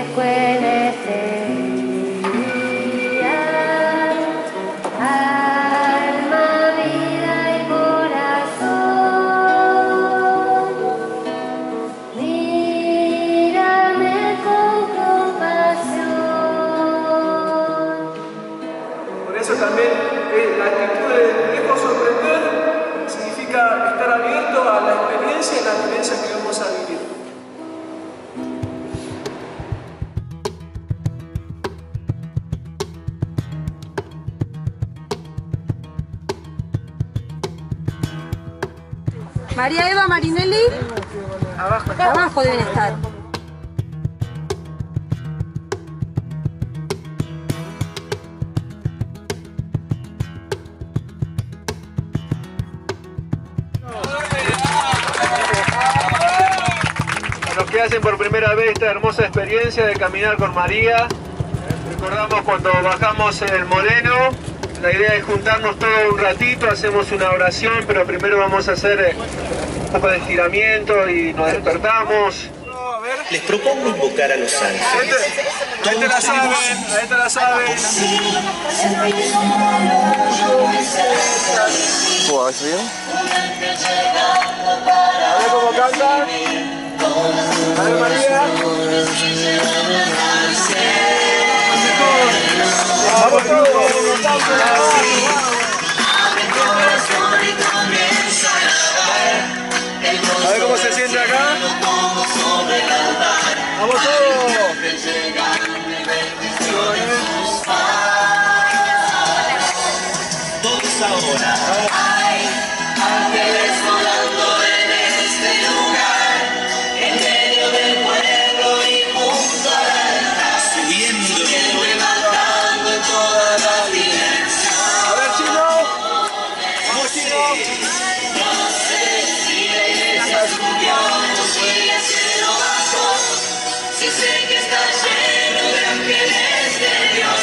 en este día, alma, vida y corazón, mírame con compasión. Por eso también la actitud de dejo sorprender significa estar abierto a la experiencia y la vivencia que vamos a vivir. María Eva Marinelli, abajo deben estar. A los que hacen por primera vez esta hermosa experiencia de caminar con María, recordamos cuando bajamos el Moreno. La idea es juntarnos todo un ratito, hacemos una oración, pero primero vamos a hacer un poco de estiramiento y nos despertamos. Les propongo invocar a los ángeles. Ahí te la saben, ahí te la saben. ¿Cómo va? ¿Está bien? A ver cómo canta. A ver, María. Vamos todos. A ver cómo se siente acá. Vamos todos. Todos ahora. Hay ángeles volando en este lugar, en medio del pueblo y junto al altar, subiendo, levantando toda la dirección. A ver, Chino. Vamos, Chino. No sé si la iglesia subió, si el cielo bajó, si sé que está lleno de ángeles de Dios.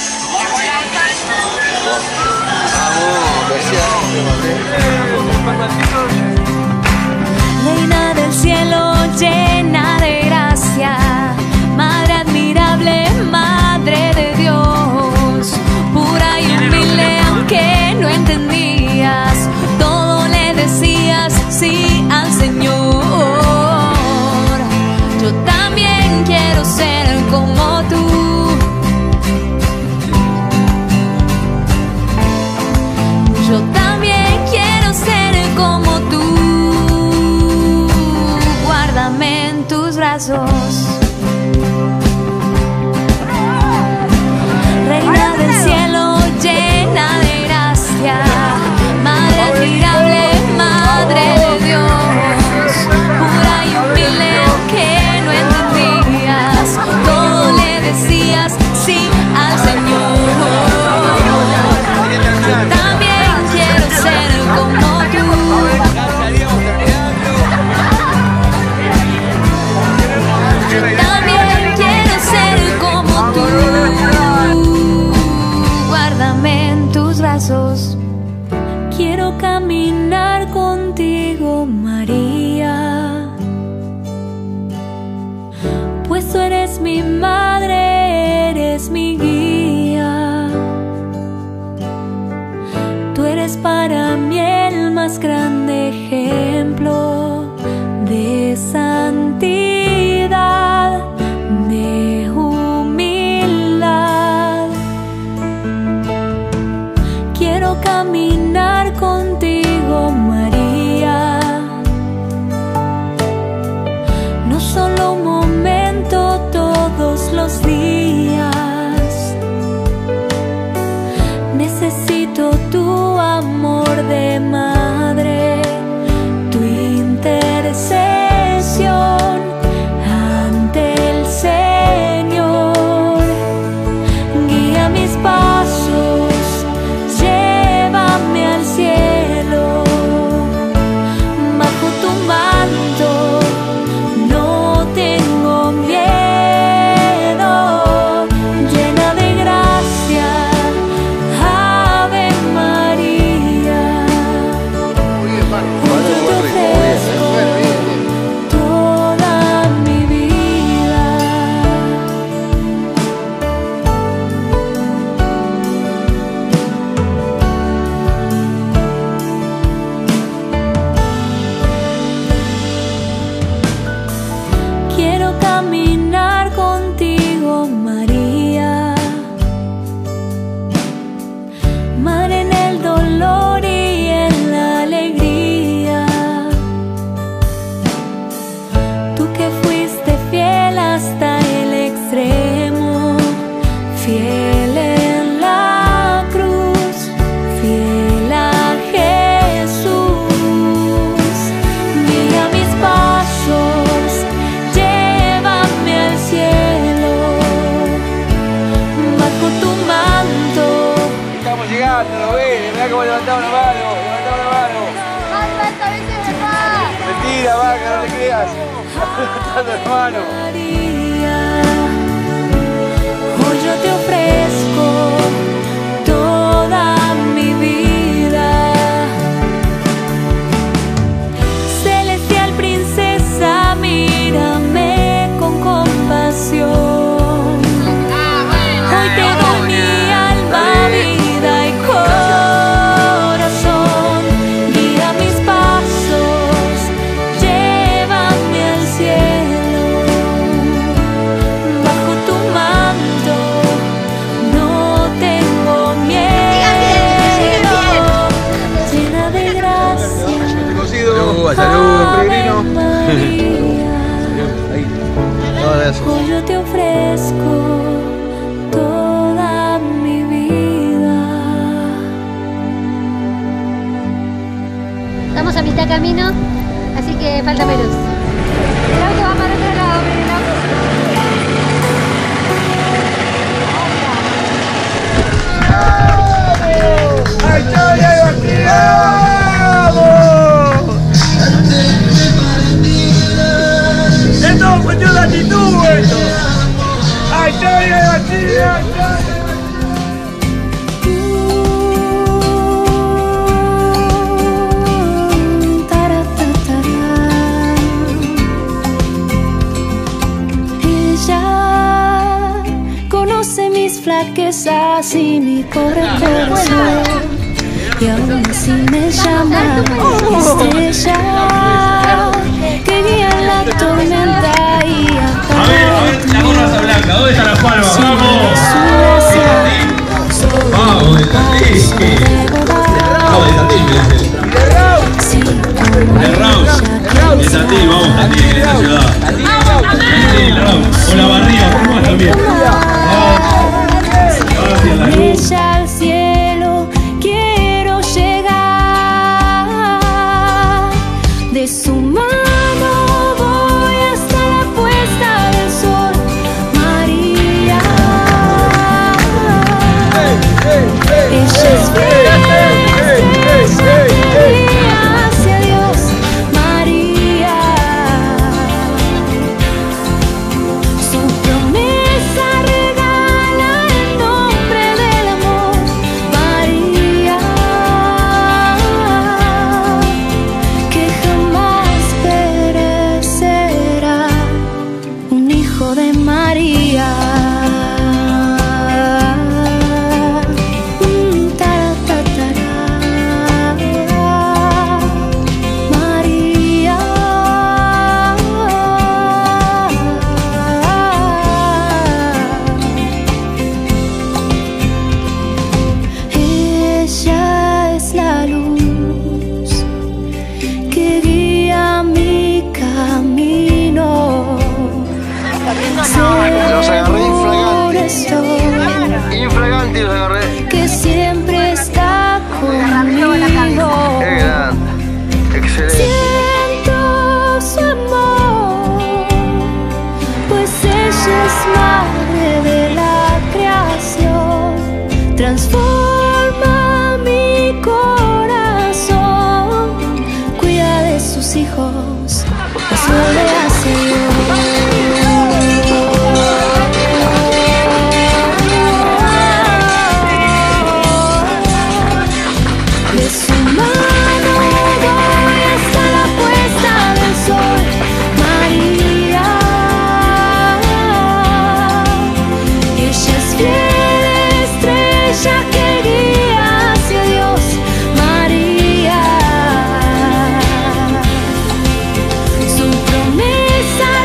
Reina del cielo, llena de gracia, Madre admirable, Madre de Dios, pura y humilde aunque no entendías, todo le decías sí al Señor. Yo también quiero ser como tú. Yo también quiero ser como tú. Guárdame en tus brazos. Reina del cielo, llena de gracia, Madre admirable, Madre de Dios, pura y humilde aunque no entendías, todo le decías sí al Señor. Yo también quiero ser como tú. Yo también quiero ser como tú. Guárdame en tus brazos. Quiero caminar contigo, María, pues tú eres mi madre, eres mi guía. Tú eres para mí el más grande ejemplo de santidad, de humildad. Quiero caminar contigo, María, no solo un momento, todos los días. Necesito tu amor de madre, tu intercesión ante el Señor. Guía mis pasos, llévame al cielo, bajo tu manto no tengo miedo. caminar contigo, María. Madre en el dolor y en la alegría. Tú que fuiste fiel hasta el extremo, fiel en la cruz, fiel a Jesús. Guía mis pasos, llévame al cielo, bajo tu manto. Estamos llegando, ¿lo ves? Mirá cómo levantamos la mano, levantamos la mano. Mentira, vaca, no te creas. Levantando la mano. María, hoy yo te ofrezco toda mi vida. Celestial princesa, mírame con compasión. Hoy te doy mi alma, vida y corazón. Guía mis pasos, llévame al cielo, bajo tu manto. No tengo miedo. Llena de gracia, Salud, salud, peregrino. María. Ahí. Todo eso. Hoy yo te ofrezco toda mi vida. Estamos a mitad camino, así que falta menos. El auto va para otro lado, miren, el auto. ¡Ay, Victoria de Batida! ¡Vamos! ¡Esto es cuestión de actitud, esto! ¡Ay, Victoria de Batida! Ella conoce mis flaquezas y mi pobre corazón, y aún así me llama estrella que guía en la tormenta y A ver, la gorra está blanca. ¿Dónde está la palma? ¡Vamos! ¡Vamos, de Tandil! No, de Tandil, me dice. De Raus. De Tandil, vamos, Tandil, en esta ciudad. Tandil, Raus. O la barriga, ¿cómo es también? Hacia la luz. ella al cielo quiero llegar, de su mano voy hasta la puesta del sol, María. Ella es fiel, estrella que guía hacia Dios, María. Su promesa regala el nombre del amor, María, que jamás perecerá, un hijo de María. Taratatara. María. Ella es la luz que guía mi camino. Los agarré infraganti. Estoy, Infraganti los agarré. que siempre está conmigo. ¡Qué grande! ¡Excelente! Siento su amor, pues ella es madre de la creación. Transforma mi corazón, cuida de sus hijos, eso le hace Dios. De su mano voy hasta la puesta del sol, María. Ella es fiel, estrella que guía hacia Dios, María. Su promesa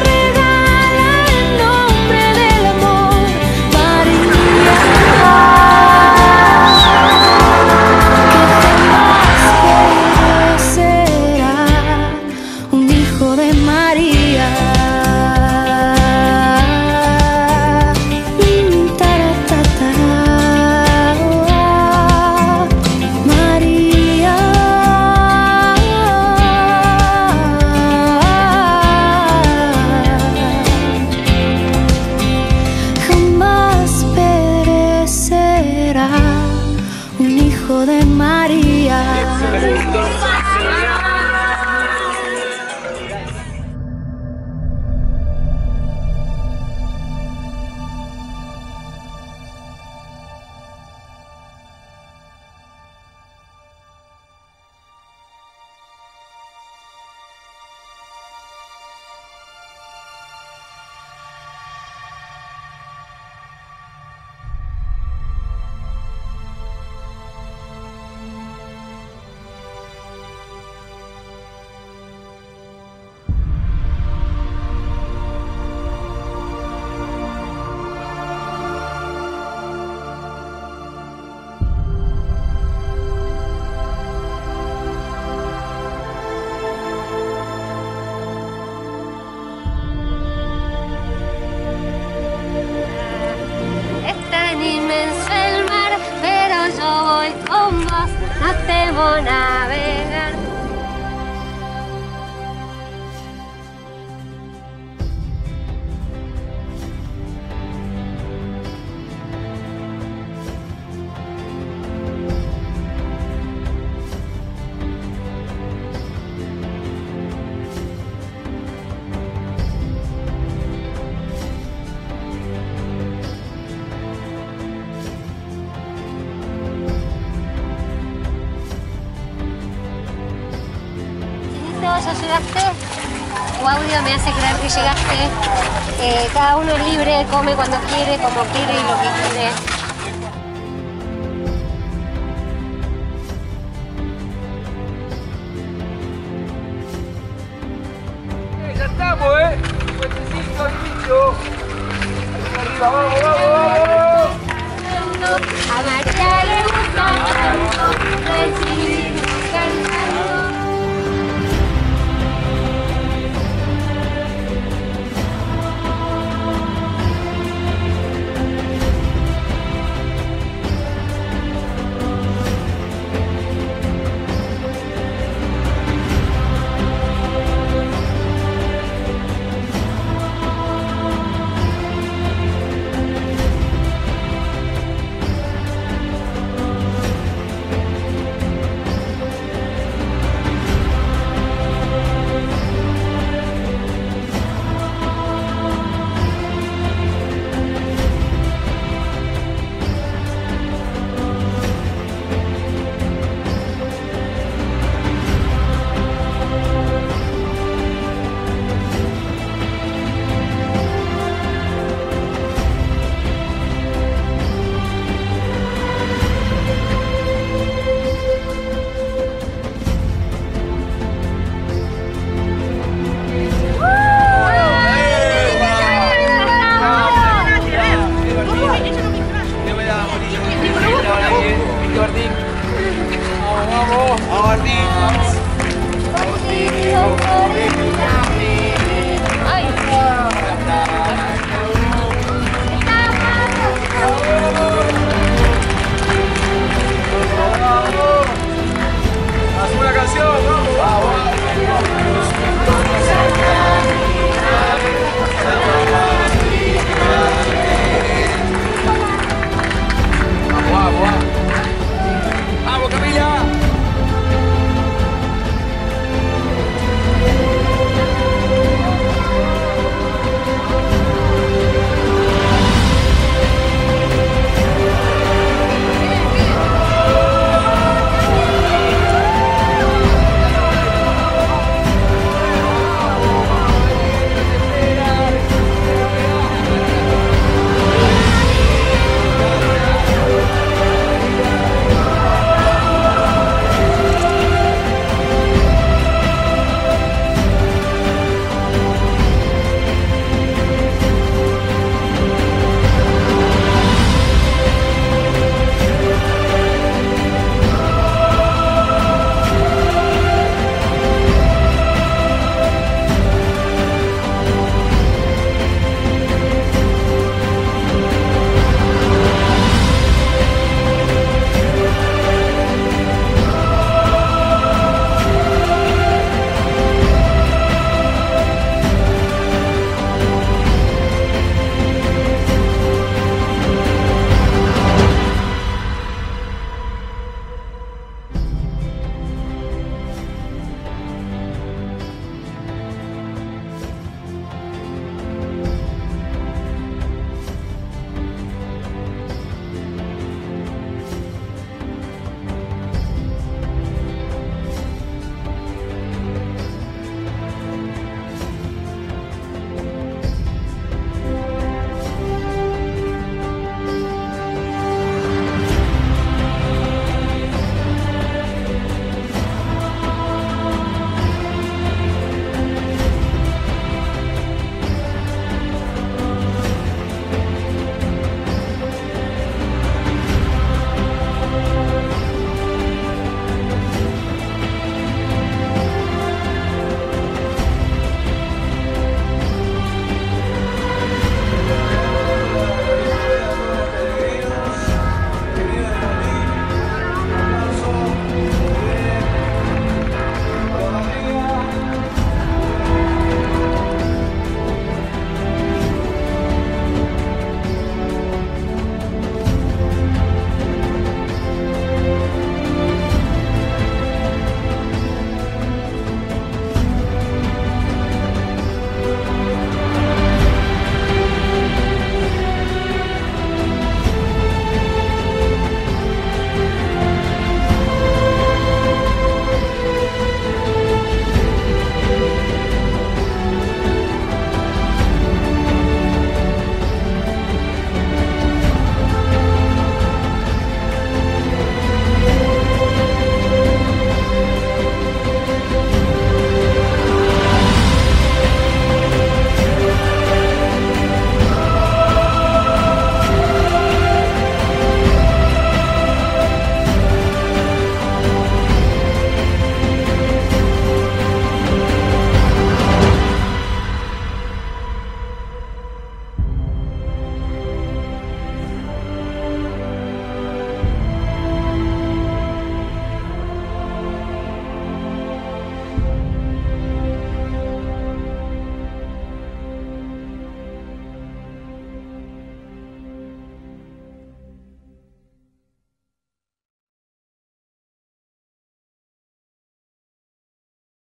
con vos no temo navegar. ¿Ya llegaste? Tu audio me hace creer que llegaste. Cada uno es libre, come cuando quiere, como quiere y lo que quiere. Ya estamos, Puentecito, listo. Arriba, vamos, vamos, vamos. A María le gusta tanto,